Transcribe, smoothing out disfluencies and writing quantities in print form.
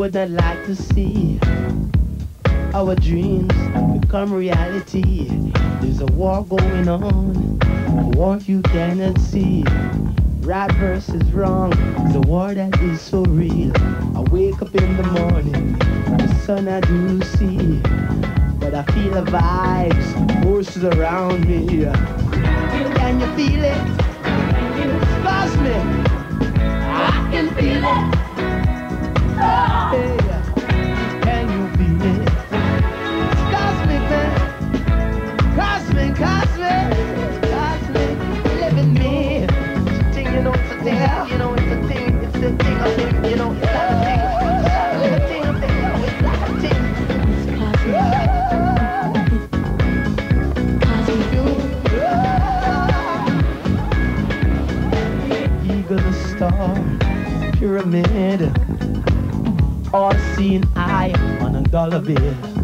would not like to see our dreams become reality. There's a war going on, a war you cannot see. Right versus wrong, it's a war that is so real. I wake up in the morning, the sun I do see, but I feel the vibes, forces around me. Can you feel it? It's cosmic. I can feel it. Hey, can you feel it? It's cosmic, man. Cosmic, cosmic, cosmic. Live in me. You know it's a thing, you know it's a thing, it's a thing of him, you know, it's like a thing, it's a thing of him, it's like a thing. Eagle, the star, pyramid, all seeing eye on a dollar bill.